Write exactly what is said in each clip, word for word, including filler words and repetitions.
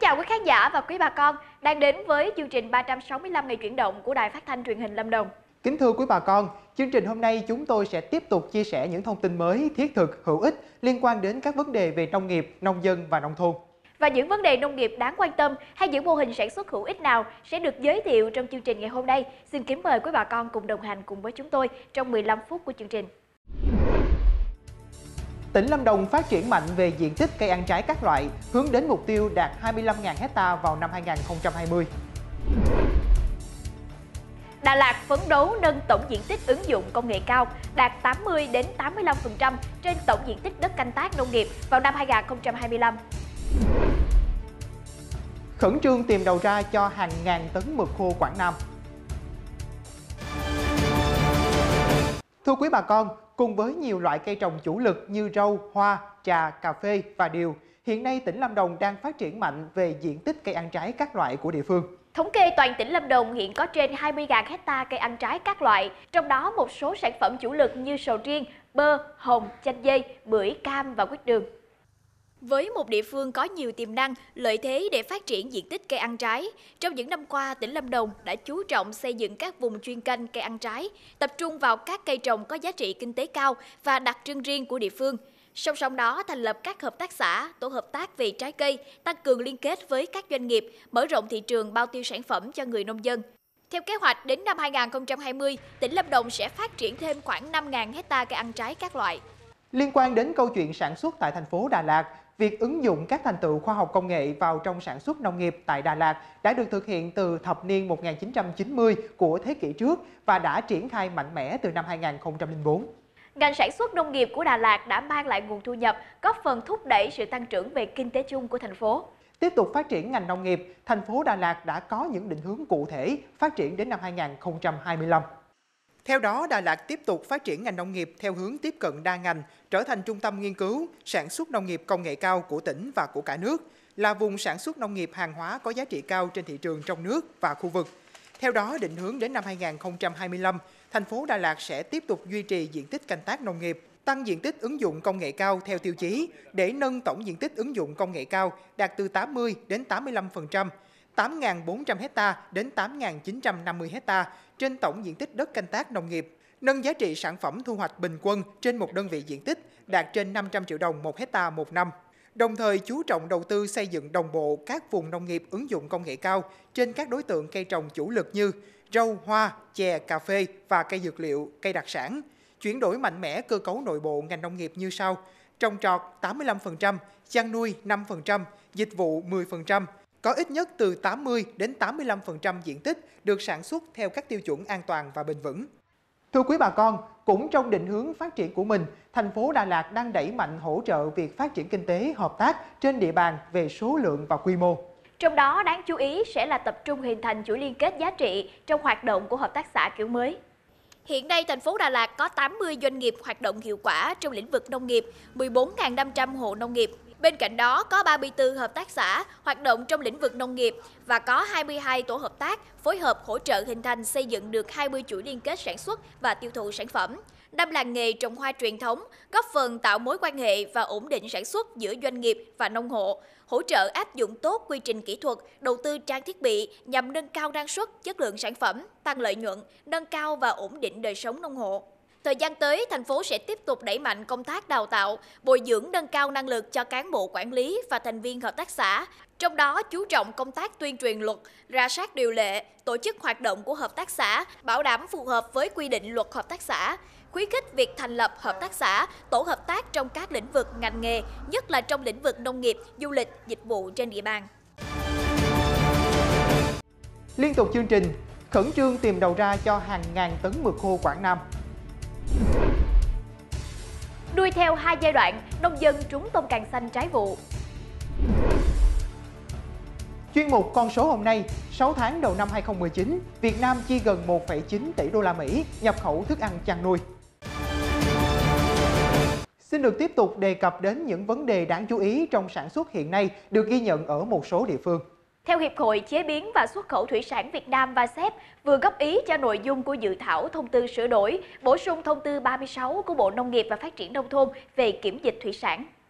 chào quý khán giả và quý bà con đang đến với chương trình ba trăm sáu mươi lăm ngày chuyển động của Đài Phát thanh Truyền hình Lâm Đồng. Kính thưa quý bà con, chương trình hôm nay chúng tôi sẽ tiếp tục chia sẻ những thông tin mới, thiết thực, hữu ích liên quan đến các vấn đề về nông nghiệp, nông dân và nông thôn. Và những vấn đề nông nghiệp đáng quan tâm hay những mô hình sản xuất hữu ích nào sẽ được giới thiệu trong chương trình ngày hôm nay. Xin kính mời quý bà con cùng đồng hành cùng với chúng tôi trong mười lăm phút của chương trình. Tỉnh Lâm Đồng phát triển mạnh về diện tích cây ăn trái các loại, hướng đến mục tiêu đạt hai mươi lăm nghìn héc ta vào năm hai nghìn không trăm hai mươi. Đà Lạt phấn đấu nâng tổng diện tích ứng dụng công nghệ cao đạt tám mươi đến tám mươi lăm phần trăm trên tổng diện tích đất canh tác nông nghiệp vào năm hai nghìn không trăm hai mươi lăm. Khẩn trương tìm đầu ra cho hàng ngàn tấn mực khô Quảng Nam. Thưa quý bà con, cùng với nhiều loại cây trồng chủ lực như rau, hoa, trà, cà phê và điều, hiện nay tỉnh Lâm Đồng đang phát triển mạnh về diện tích cây ăn trái các loại của địa phương. Thống kê toàn tỉnh Lâm Đồng hiện có trên hai mươi nghìn héc ta cây ăn trái các loại, trong đó một số sản phẩm chủ lực như sầu riêng, bơ, hồng, chanh dây, bưởi, cam và quýt đường. Với một địa phương có nhiều tiềm năng, lợi thế để phát triển diện tích cây ăn trái, trong những năm qua, tỉnh Lâm Đồng đã chú trọng xây dựng các vùng chuyên canh cây ăn trái, tập trung vào các cây trồng có giá trị kinh tế cao và đặc trưng riêng của địa phương. Song song đó, thành lập các hợp tác xã, tổ hợp tác về trái cây, tăng cường liên kết với các doanh nghiệp, mở rộng thị trường bao tiêu sản phẩm cho người nông dân. Theo kế hoạch, đến năm hai nghìn không trăm hai mươi, tỉnh Lâm Đồng sẽ phát triển thêm khoảng năm nghìn héc ta cây ăn trái các loại. Liên quan đến câu chuyện sản xuất tại thành phố Đà Lạt, việc ứng dụng các thành tựu khoa học công nghệ vào trong sản xuất nông nghiệp tại Đà Lạt đã được thực hiện từ thập niên một nghìn chín trăm chín mươi của thế kỷ trước và đã triển khai mạnh mẽ từ năm hai nghìn không trăm lẻ bốn. Ngành sản xuất nông nghiệp của Đà Lạt đã mang lại nguồn thu nhập, góp phần thúc đẩy sự tăng trưởng về kinh tế chung của thành phố. Tiếp tục phát triển ngành nông nghiệp, thành phố Đà Lạt đã có những định hướng cụ thể phát triển đến năm hai nghìn không trăm hai mươi lăm. Theo đó, Đà Lạt tiếp tục phát triển ngành nông nghiệp theo hướng tiếp cận đa ngành, trở thành trung tâm nghiên cứu, sản xuất nông nghiệp công nghệ cao của tỉnh và của cả nước, là vùng sản xuất nông nghiệp hàng hóa có giá trị cao trên thị trường trong nước và khu vực. Theo đó, định hướng đến năm hai nghìn không trăm hai mươi lăm, thành phố Đà Lạt sẽ tiếp tục duy trì diện tích canh tác nông nghiệp, tăng diện tích ứng dụng công nghệ cao theo tiêu chí để nâng tổng diện tích ứng dụng công nghệ cao đạt từ tám mươi đến tám mươi lăm phần trăm, tám nghìn bốn trăm héc ta đến tám nghìn chín trăm năm mươi héc ta trên tổng diện tích đất canh tác nông nghiệp, nâng giá trị sản phẩm thu hoạch bình quân trên một đơn vị diện tích đạt trên năm trăm triệu đồng một héc ta một năm. Đồng thời chú trọng đầu tư xây dựng đồng bộ các vùng nông nghiệp ứng dụng công nghệ cao trên các đối tượng cây trồng chủ lực như rau, hoa, chè, cà phê và cây dược liệu, cây đặc sản. Chuyển đổi mạnh mẽ cơ cấu nội bộ ngành nông nghiệp như sau: trồng trọt tám mươi lăm phần trăm, chăn nuôi năm phần trăm, dịch vụ mười phần trăm. Có ít nhất từ tám mươi đến tám mươi lăm phần trăm diện tích được sản xuất theo các tiêu chuẩn an toàn và bền vững. Thưa quý bà con, cũng trong định hướng phát triển của mình, thành phố Đà Lạt đang đẩy mạnh hỗ trợ việc phát triển kinh tế hợp tác trên địa bàn về số lượng và quy mô. Trong đó đáng chú ý sẽ là tập trung hình thành chuỗi liên kết giá trị trong hoạt động của hợp tác xã kiểu mới. Hiện nay, thành phố Đà Lạt có tám mươi doanh nghiệp hoạt động hiệu quả trong lĩnh vực nông nghiệp, mười bốn nghìn năm trăm hộ nông nghiệp. Bên cạnh đó, có ba mươi tư hợp tác xã hoạt động trong lĩnh vực nông nghiệp và có hai mươi hai tổ hợp tác phối hợp hỗ trợ hình thành xây dựng được hai mươi chuỗi liên kết sản xuất và tiêu thụ sản phẩm. Năm làng nghề trồng hoa truyền thống, góp phần tạo mối quan hệ và ổn định sản xuất giữa doanh nghiệp và nông hộ, hỗ trợ áp dụng tốt quy trình kỹ thuật, đầu tư trang thiết bị nhằm nâng cao năng suất, chất lượng sản phẩm, tăng lợi nhuận, nâng cao và ổn định đời sống nông hộ. Thời gian tới, thành phố sẽ tiếp tục đẩy mạnh công tác đào tạo, bồi dưỡng nâng cao năng lực cho cán bộ quản lý và thành viên hợp tác xã. Trong đó, chú trọng công tác tuyên truyền luật, rà soát điều lệ, tổ chức hoạt động của hợp tác xã, bảo đảm phù hợp với quy định luật hợp tác xã, khuyến khích việc thành lập hợp tác xã, tổ hợp tác trong các lĩnh vực ngành nghề, nhất là trong lĩnh vực nông nghiệp, du lịch, dịch vụ trên địa bàn. Liên tục chương trình, khẩn trương tìm đầu ra cho hàng ngàn tấn mực khô Quảng Nam. Nuôi theo hai giai đoạn, nông dân trúng tôm càng xanh trái vụ. Chuyên mục Con số hôm nay, sáu tháng đầu năm hai nghìn không trăm mười chín, Việt Nam chi gần một phẩy chín tỷ đô la Mỹ nhập khẩu thức ăn chăn nuôi. Xin được tiếp tục đề cập đến những vấn đề đáng chú ý trong sản xuất hiện nay được ghi nhận ở một số địa phương. Theo Hiệp hội Chế biến và Xuất khẩu Thủy sản Việt Nam và xép vừa góp ý cho nội dung của dự thảo thông tư sửa đổi, bổ sung thông tư ba mươi sáu của Bộ Nông nghiệp và Phát triển Nông thôn về kiểm dịch thủy sản.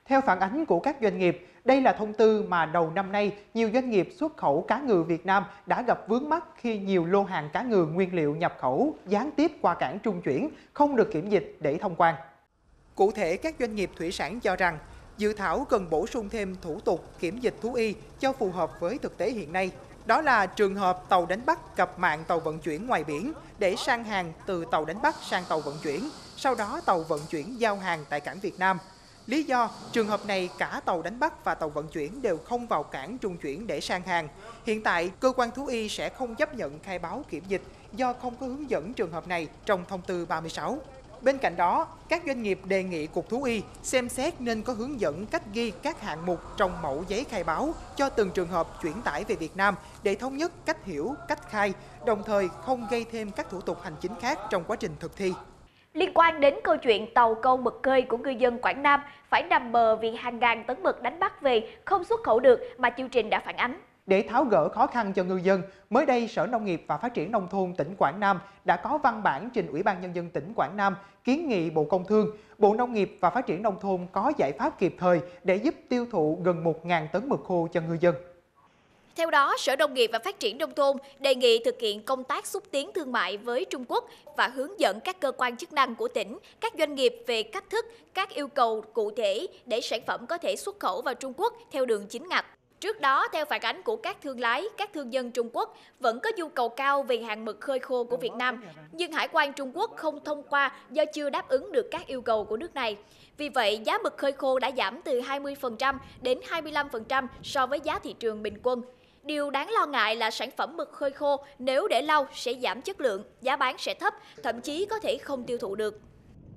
Theo phản ánh của các doanh nghiệp, đây là thông tư mà đầu năm nay nhiều doanh nghiệp xuất khẩu cá ngừ Việt Nam đã gặp vướng mắc khi nhiều lô hàng cá ngừ nguyên liệu nhập khẩu gián tiếp qua cảng trung chuyển không được kiểm dịch để thông quan. Cụ thể, các doanh nghiệp thủy sản cho rằng dự thảo cần bổ sung thêm thủ tục kiểm dịch thú y cho phù hợp với thực tế hiện nay. Đó là trường hợp tàu đánh bắt cập mạng tàu vận chuyển ngoài biển để sang hàng từ tàu đánh bắt sang tàu vận chuyển, sau đó tàu vận chuyển giao hàng tại cảng Việt Nam. Lý do, trường hợp này cả tàu đánh bắt và tàu vận chuyển đều không vào cảng trung chuyển để sang hàng. Hiện tại, cơ quan thú y sẽ không chấp nhận khai báo kiểm dịch do không có hướng dẫn trường hợp này trong thông tư ba mươi sáu. Bên cạnh đó, các doanh nghiệp đề nghị Cục Thú y xem xét nên có hướng dẫn cách ghi các hạng mục trong mẫu giấy khai báo cho từng trường hợp chuyển tải về Việt Nam để thống nhất cách hiểu, cách khai, đồng thời không gây thêm các thủ tục hành chính khác trong quá trình thực thi. Liên quan đến câu chuyện tàu câu mực khơi của ngư dân Quảng Nam phải nằm bờ vì hàng ngàn tấn mực đánh bắt về không xuất khẩu được mà chương trình đã phản ánh. Để tháo gỡ khó khăn cho ngư dân, mới đây Sở Nông nghiệp và Phát triển Nông thôn tỉnh Quảng Nam đã có văn bản trình Ủy ban Nhân dân tỉnh Quảng Nam kiến nghị Bộ Công Thương, Bộ Nông nghiệp và Phát triển Nông thôn có giải pháp kịp thời để giúp tiêu thụ gần một nghìn tấn mực khô cho ngư dân. Theo đó, Sở Nông nghiệp và Phát triển Nông thôn đề nghị thực hiện công tác xúc tiến thương mại với Trung Quốc và hướng dẫn các cơ quan chức năng của tỉnh, các doanh nghiệp về cách thức, các yêu cầu cụ thể để sản phẩm có thể xuất khẩu vào Trung Quốc theo đường chính ngạch. Trước đó, theo phản ánh của các thương lái, các thương nhân Trung Quốc vẫn có nhu cầu cao về hàng mực khơi khô của Việt Nam, nhưng Hải quan Trung Quốc không thông qua do chưa đáp ứng được các yêu cầu của nước này. Vì vậy, giá mực khơi khô đã giảm từ hai mươi phần trăm đến hai mươi lăm phần trăm so với giá thị trường bình quân. Điều đáng lo ngại là sản phẩm mực khơi khô nếu để lâu sẽ giảm chất lượng, giá bán sẽ thấp, thậm chí có thể không tiêu thụ được.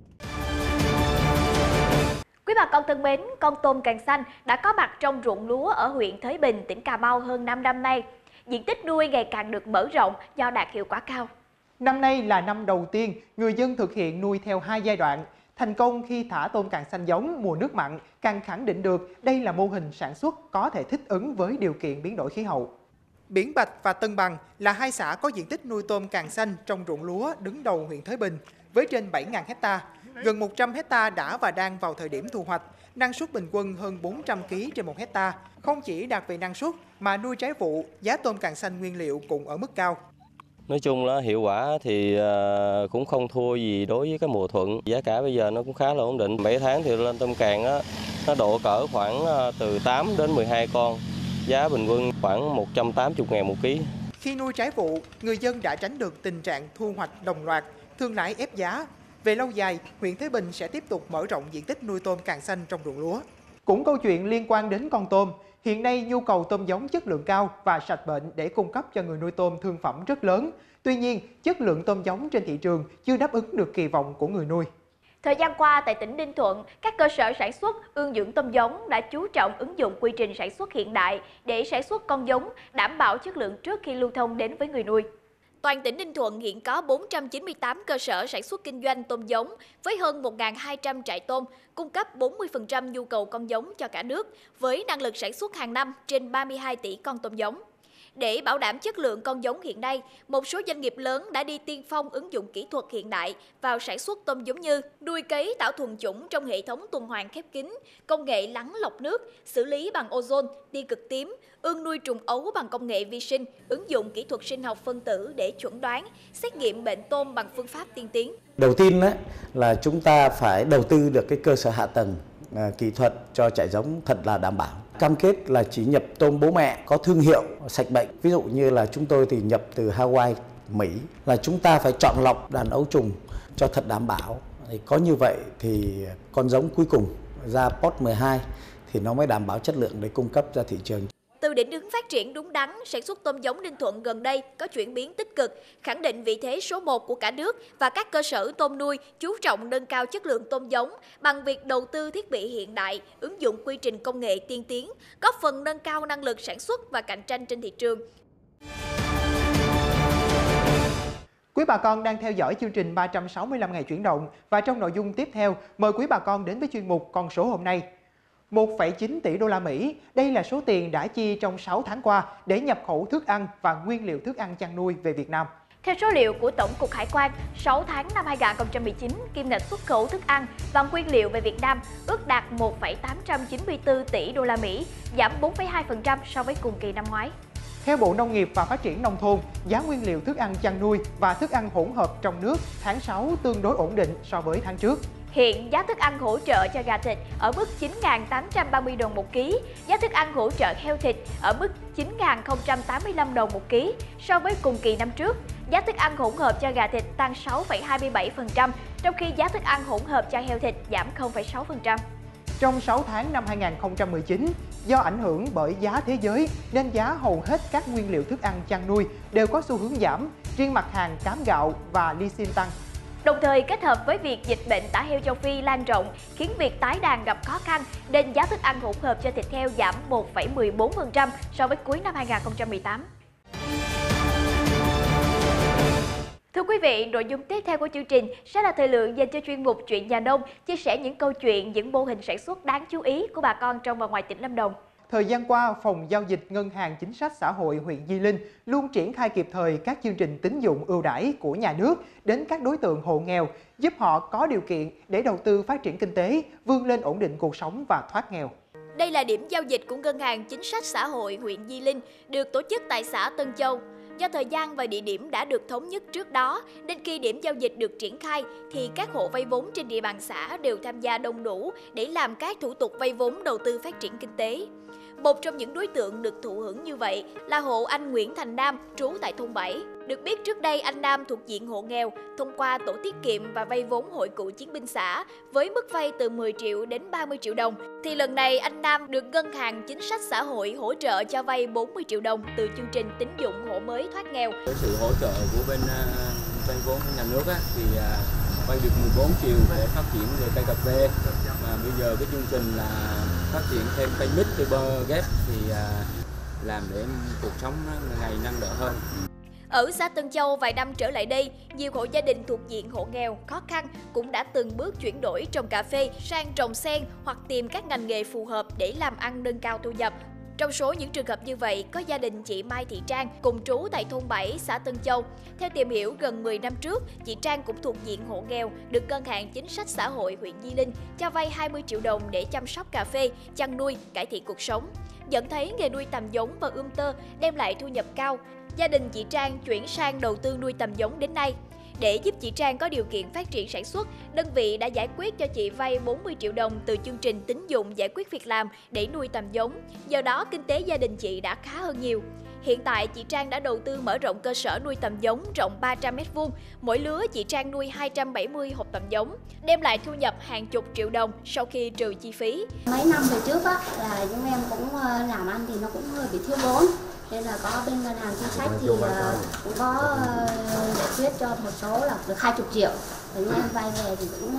Quý bà con thân mến, con tôm càng xanh đã có mặt trong ruộng lúa ở huyện Thới Bình, tỉnh Cà Mau hơn năm năm nay. Diện tích nuôi ngày càng được mở rộng do đạt hiệu quả cao. Năm nay là năm đầu tiên người dân thực hiện nuôi theo hai giai đoạn. Thành công khi thả tôm càng xanh giống mùa nước mặn càng khẳng định được đây là mô hình sản xuất có thể thích ứng với điều kiện biến đổi khí hậu. Biển Bạch và Tân Bằng là hai xã có diện tích nuôi tôm càng xanh trong ruộng lúa đứng đầu huyện Thới Bình với trên bảy nghìn hecta. Gần một trăm hecta đã và đang vào thời điểm thu hoạch, năng suất bình quân hơn bốn trăm ki lô gam trên một hecta. Không chỉ đạt về năng suất mà nuôi trái vụ, giá tôm càng xanh nguyên liệu cũng ở mức cao. Nói chung là hiệu quả thì cũng không thua gì đối với cái mùa thuận. Giá cả bây giờ nó cũng khá là ổn định. bảy tháng thì lên tôm càng á, nó độ cỡ khoảng từ tám đến mười hai con. Giá bình quân khoảng một trăm tám mươi ngàn một ký. Khi nuôi trái vụ, người dân đã tránh được tình trạng thu hoạch đồng loạt, thương lái ép giá. Về lâu dài, huyện Thới Bình sẽ tiếp tục mở rộng diện tích nuôi tôm càng xanh trong ruộng lúa. Cũng câu chuyện liên quan đến con tôm, hiện nay nhu cầu tôm giống chất lượng cao và sạch bệnh để cung cấp cho người nuôi tôm thương phẩm rất lớn. Tuy nhiên, chất lượng tôm giống trên thị trường chưa đáp ứng được kỳ vọng của người nuôi. Thời gian qua, tại tỉnh Ninh Thuận, các cơ sở sản xuất ương dưỡng tôm giống đã chú trọng ứng dụng quy trình sản xuất hiện đại để sản xuất con giống, đảm bảo chất lượng trước khi lưu thông đến với người nuôi. Toàn tỉnh Ninh Thuận hiện có bốn trăm chín mươi tám cơ sở sản xuất kinh doanh tôm giống với hơn một nghìn hai trăm trại tôm, cung cấp bốn mươi phần trăm nhu cầu con giống cho cả nước, với năng lực sản xuất hàng năm trên ba mươi hai tỷ con tôm giống. Để bảo đảm chất lượng con giống hiện nay, một số doanh nghiệp lớn đã đi tiên phong ứng dụng kỹ thuật hiện đại vào sản xuất tôm giống như nuôi cấy tạo thuần chủng trong hệ thống tuần hoàn khép kín, công nghệ lắng lọc nước, xử lý bằng ozone, tia cực tím, ương nuôi trùng ấu bằng công nghệ vi sinh, ứng dụng kỹ thuật sinh học phân tử để chuẩn đoán, xét nghiệm bệnh tôm bằng phương pháp tiên tiến. Đầu tiên là chúng ta phải đầu tư được cái cơ sở hạ tầng kỹ thuật cho trại giống thật là đảm bảo. Cam kết là chỉ nhập tôm bố mẹ có thương hiệu sạch bệnh. Ví dụ như là chúng tôi thì nhập từ Hawaii, Mỹ, là chúng ta phải chọn lọc đàn ấu trùng cho thật đảm bảo. Thì có như vậy thì con giống cuối cùng ra pot mười hai thì nó mới đảm bảo chất lượng để cung cấp ra thị trường. Từ định hướng phát triển đúng đắn, sản xuất tôm giống Ninh Thuận gần đây có chuyển biến tích cực, khẳng định vị thế số một của cả nước và các cơ sở tôm nuôi chú trọng nâng cao chất lượng tôm giống bằng việc đầu tư thiết bị hiện đại, ứng dụng quy trình công nghệ tiên tiến, góp phần nâng cao năng lực sản xuất và cạnh tranh trên thị trường. Quý bà con đang theo dõi chương trình ba trăm sáu mươi lăm ngày chuyển động và trong nội dung tiếp theo, mời quý bà con đến với chuyên mục Con số hôm nay. một phẩy chín tỷ đô la Mỹ, đây là số tiền đã chi trong sáu tháng qua để nhập khẩu thức ăn và nguyên liệu thức ăn chăn nuôi về Việt Nam. Theo số liệu của Tổng cục Hải quan, sáu tháng năm hai nghìn không trăm mười chín, kim ngạch xuất khẩu thức ăn và nguyên liệu về Việt Nam ước đạt một phẩy tám trăm chín mươi tư tỷ đô la Mỹ, giảm bốn phẩy hai phần trăm so với cùng kỳ năm ngoái. Theo Bộ Nông nghiệp và Phát triển Nông thôn, giá nguyên liệu thức ăn chăn nuôi và thức ăn hỗn hợp trong nước tháng sáu tương đối ổn định so với tháng trước. Hiện giá thức ăn hỗ trợ cho gà thịt ở mức chín nghìn tám trăm ba mươi đồng một ký, giá thức ăn hỗ trợ heo thịt ở mức chín nghìn không trăm tám mươi lăm đồng một ký so với cùng kỳ năm trước. Giá thức ăn hỗn hợp cho gà thịt tăng sáu phẩy hai mươi bảy phần trăm, trong khi giá thức ăn hỗn hợp cho heo thịt giảm không phẩy sáu phần trăm. Trong sáu tháng năm hai nghìn không trăm mười chín, do ảnh hưởng bởi giá thế giới nên giá hầu hết các nguyên liệu thức ăn chăn nuôi đều có xu hướng giảm, riêng mặt hàng cám gạo và lysin tăng. Đồng thời kết hợp với việc dịch bệnh tả heo châu Phi lan rộng khiến việc tái đàn gặp khó khăn nên giá thức ăn hỗn hợp cho thịt heo giảm một phẩy mười bốn phần trăm so với cuối năm hai nghìn không trăm mười tám. Thưa quý vị, nội dung tiếp theo của chương trình sẽ là thời lượng dành cho chuyên mục Chuyện nhà nông, chia sẻ những câu chuyện, những mô hình sản xuất đáng chú ý của bà con trong và ngoài tỉnh Lâm Đồng. Thời gian qua, Phòng Giao dịch Ngân hàng Chính sách Xã hội huyện Di Linh luôn triển khai kịp thời các chương trình tín dụng ưu đãi của nhà nước đến các đối tượng hộ nghèo, giúp họ có điều kiện để đầu tư phát triển kinh tế, vươn lên ổn định cuộc sống và thoát nghèo. Đây là điểm giao dịch của Ngân hàng Chính sách Xã hội huyện Di Linh, được tổ chức tại xã Tân Châu. Do thời gian và địa điểm đã được thống nhất trước đó, nên khi điểm giao dịch được triển khai, thì các hộ vay vốn trên địa bàn xã đều tham gia đông đủ để làm các thủ tục vay vốn đầu tư phát triển kinh tế. Một trong những đối tượng được thụ hưởng như vậy là hộ anh Nguyễn Thành Nam, trú tại thôn bảy. Được biết trước đây anh Nam thuộc diện hộ nghèo thông qua tổ tiết kiệm và vay vốn hội cựu chiến binh xã với mức vay từ mười triệu đến ba mươi triệu đồng. Thì lần này anh Nam được Ngân hàng Chính sách Xã hội hỗ trợ cho vay bốn mươi triệu đồng từ chương trình tín dụng hộ mới thoát nghèo. Với sự hỗ trợ của bên vay vốn nhà nước á, thì vay được mười bốn triệu để phát triển về cây cà phê. Và bây giờ cái chương trình là phát triển thêm cây mít, cây bơ ghép thì làm để cuộc sống ngày năng đỡ hơn. Ở xã Tân Châu vài năm trở lại đây, nhiều hộ gia đình thuộc diện hộ nghèo, khó khăn cũng đã từng bước chuyển đổi trồng cà phê sang trồng sen hoặc tìm các ngành nghề phù hợp để làm ăn nâng cao thu nhập. Trong số những trường hợp như vậy, có gia đình chị Mai Thị Trang cùng trú tại thôn bảy, xã Tân Châu. Theo tìm hiểu, gần mười năm trước, chị Trang cũng thuộc diện hộ nghèo, được Ngân hàng Chính sách Xã hội huyện Di Linh cho vay hai mươi triệu đồng để chăm sóc cà phê, chăn nuôi, cải thiện cuộc sống. Nhận thấy nghề nuôi tầm giống và ươm tơ đem lại thu nhập cao, gia đình chị Trang chuyển sang đầu tư nuôi tầm giống đến nay. Để giúp chị Trang có điều kiện phát triển sản xuất, đơn vị đã giải quyết cho chị vay bốn mươi triệu đồng từ chương trình tín dụng giải quyết việc làm để nuôi tầm giống. Do đó, kinh tế gia đình chị đã khá hơn nhiều. Hiện tại, chị Trang đã đầu tư mở rộng cơ sở nuôi tầm giống rộng ba trăm mét vuông. Mỗi lứa chị Trang nuôi hai trăm bảy mươi hộp tầm giống, đem lại thu nhập hàng chục triệu đồng sau khi trừ chi phí. Mấy năm về trước á, là chúng em cũng làm ăn thì nó cũng hơi bị thiếu vốn. Nên là có bên ngân hàng chính sách thì cũng có giải quyết cho một số là được hai mươi triệu. Thì em vay về thì cũng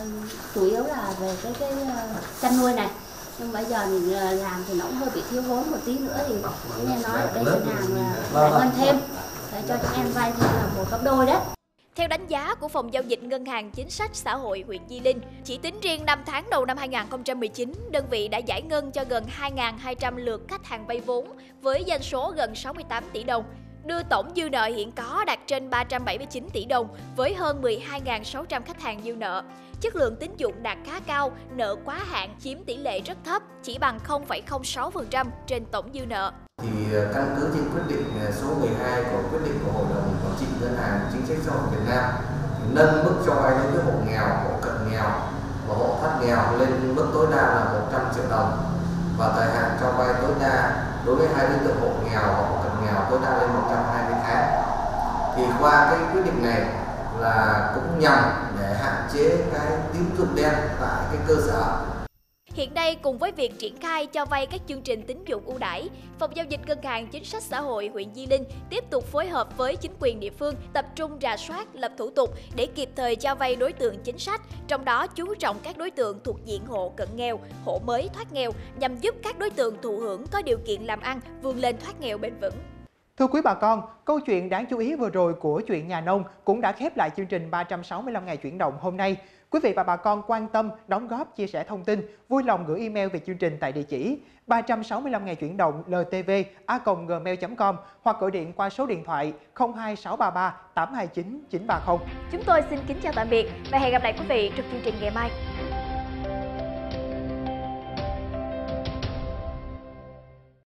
chủ yếu là về cái cái chăn nuôi này. Nhưng bây giờ mình làm thì nó cũng hơi bị thiếu vốn một tí nữa thì chúng em nói ở đây ngân hàng giải ngân thêm để cho chúng em vay thì là một gấp đôi đấy. Theo đánh giá của Phòng Giao dịch Ngân hàng Chính sách Xã hội huyện Di Linh, chỉ tính riêng năm tháng đầu năm hai nghìn không trăm mười chín, đơn vị đã giải ngân cho gần hai nghìn hai trăm lượt khách hàng vay vốn với doanh số gần sáu mươi tám tỷ đồng, đưa tổng dư nợ hiện có đạt trên ba trăm bảy mươi chín tỷ đồng với hơn mười hai nghìn sáu trăm khách hàng dư nợ. Chất lượng tín dụng đạt khá cao, nợ quá hạn chiếm tỷ lệ rất thấp, chỉ bằng không phẩy không sáu phần trăm trên tổng dư nợ. Thì căn cứ trên quyết định số mười hai của quyết định của Hội đồng Quản trị Ngân hàng Chính sách Xã hội Việt Nam thì nâng mức cho vay đối với hộ nghèo, hộ cận nghèo và hộ thoát nghèo lên mức tối đa là một trăm triệu đồng và thời hạn cho vay tối đa đối với hai đối tượng hộ nghèo và hộ cận nghèo tối đa lên một trăm hai mươi tháng. Thì qua cái quyết định này là cũng nhằm để hạn chế cái tín dụng đen tại cái cơ sở. Hiện nay, cùng với việc triển khai cho vay các chương trình tín dụng ưu đãi, Phòng Giao dịch Ngân hàng Chính sách Xã hội huyện Di Linh tiếp tục phối hợp với chính quyền địa phương tập trung rà soát, lập thủ tục để kịp thời cho vay đối tượng chính sách, trong đó chú trọng các đối tượng thuộc diện hộ cận nghèo, hộ mới thoát nghèo nhằm giúp các đối tượng thụ hưởng có điều kiện làm ăn, vươn lên thoát nghèo bền vững. Thưa quý bà con, câu chuyện đáng chú ý vừa rồi của Chuyện Nhà Nông cũng đã khép lại chương trình ba trăm sáu mươi lăm ngày chuyển động hôm nay. Quý vị và bà con quan tâm, đóng góp, chia sẻ thông tin, vui lòng gửi email về chương trình tại địa chỉ ba trăm sáu mươi lăm ngày chuyển động l t v a còng gmail chấm com hoặc gọi điện qua số điện thoại không hai sáu ba ba tám hai chín chín ba không. Chúng tôi xin kính chào tạm biệt và hẹn gặp lại quý vị trong chương trình ngày mai.